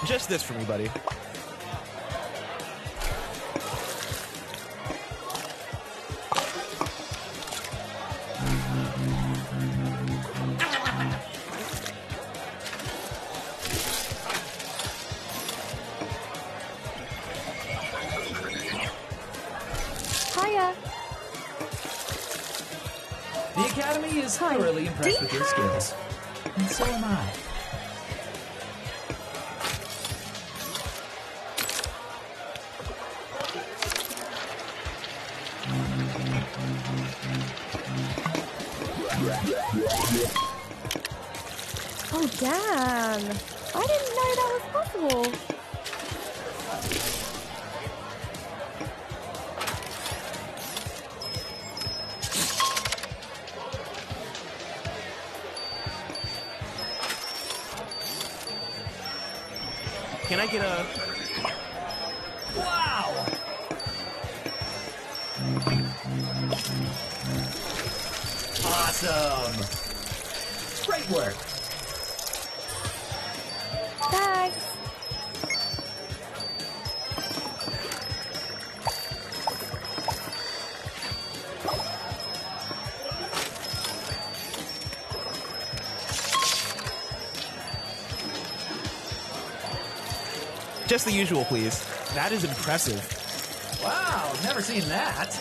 Just this for me, buddy. Hiya. The Academy is thoroughly impressed with your skills. And so am I. Oh, damn. I didn't know that was possible. Can I get a... Wow! Awesome! Great work! Thanks. Just the usual, please. That is impressive. Wow, never seen that.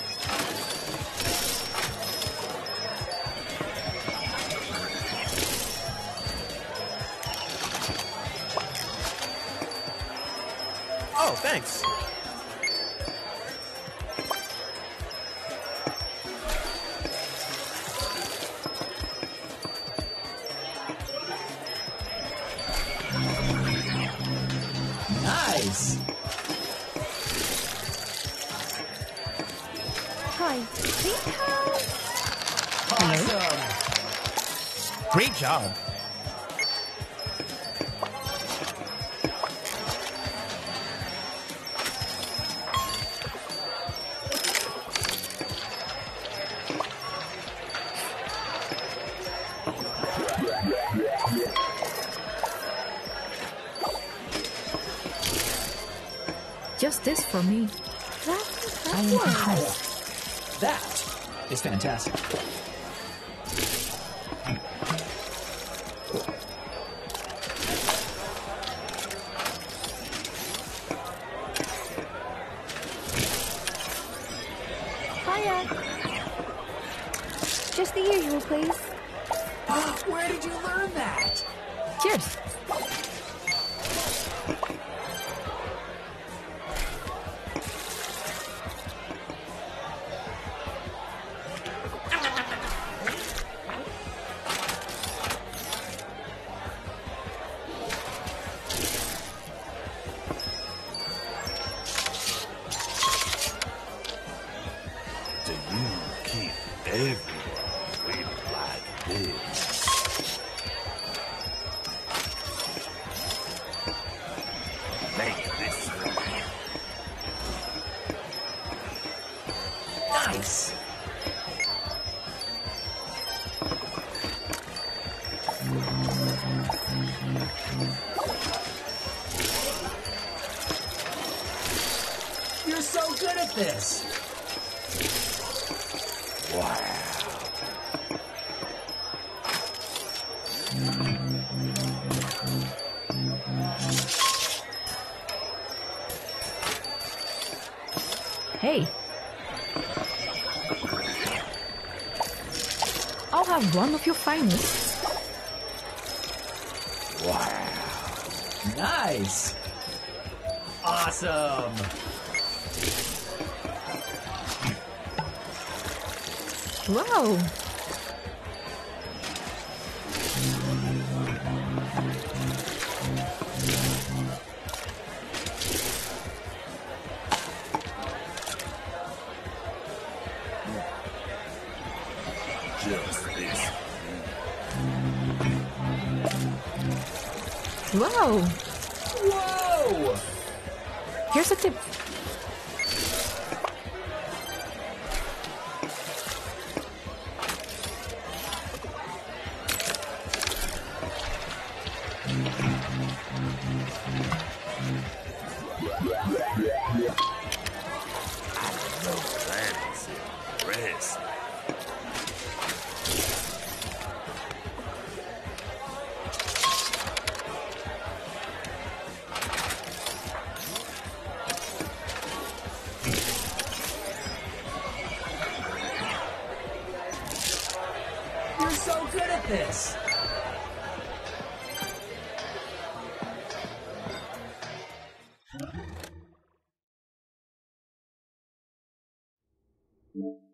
Oh, thanks. Nice! Hi. Awesome! Great job. Just this for me. That's I am impressive. That is fantastic. Hiya. Just the usual, please. Where did you learn that? Cheers. Do you keep everyone waiting like this? Make this Nice! You're so good at this! Hey. I'll have one of your finest. Nice! Awesome! Wow. just this. Wow. Whoa! Here's a tip. this. You're so good at this! you